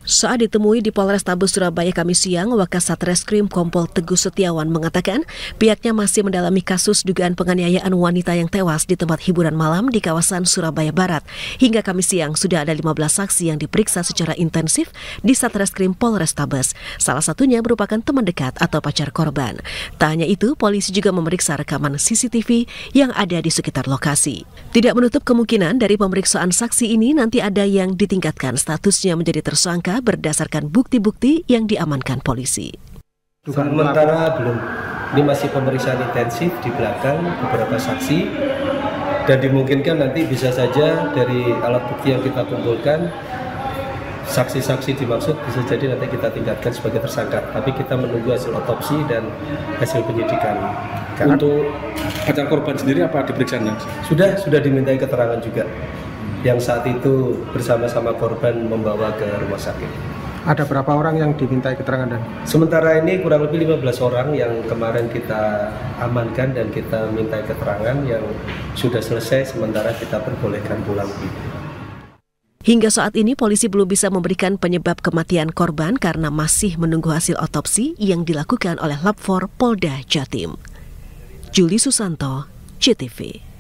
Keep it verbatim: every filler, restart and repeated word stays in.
Saat ditemui di Polrestabes Surabaya Kamis siang, Wakasatreskrim Kompol Teguh Setiawan mengatakan pihaknya masih mendalami kasus dugaan penganiayaan wanita yang tewas di tempat hiburan malam di kawasan Surabaya Barat. Hingga Kamis siang sudah ada lima belas saksi yang diperiksa secara intensif di Satreskrim Polrestabes. Salah satunya merupakan teman dekat atau pacar korban. Tak hanya itu, polisi juga memeriksa rekaman C C T V yang ada di sekitar lokasi. Tidak menutup kemungkinan dari pemeriksaan saksi ini nanti ada yang ditingkatkan statusnya menjadi tersangka berdasarkan bukti-bukti yang diamankan polisi. Sementara belum, ini masih pemeriksaan intensif di belakang beberapa saksi dan dimungkinkan nanti bisa saja dari alat bukti yang kita kumpulkan saksi-saksi dimaksud bisa jadi nanti kita tingkatkan sebagai tersangka, tapi kita menunggu hasil otopsi dan hasil penyidikan. Untuk pacar korban sendiri apa diperiksa? Sudah sudah dimintai keterangan juga, yang saat itu bersama-sama korban membawa ke rumah sakit. Ada berapa orang yang dimintai keterangan? Dan sementara ini kurang lebih lima belas orang yang kemarin kita amankan dan kita mintai keterangan yang sudah selesai, sementara kita perbolehkan pulang. Hingga saat ini polisi belum bisa memberikan penyebab kematian korban karena masih menunggu hasil otopsi yang dilakukan oleh Lab empat Polda Jatim. Juli Susanto, C T V.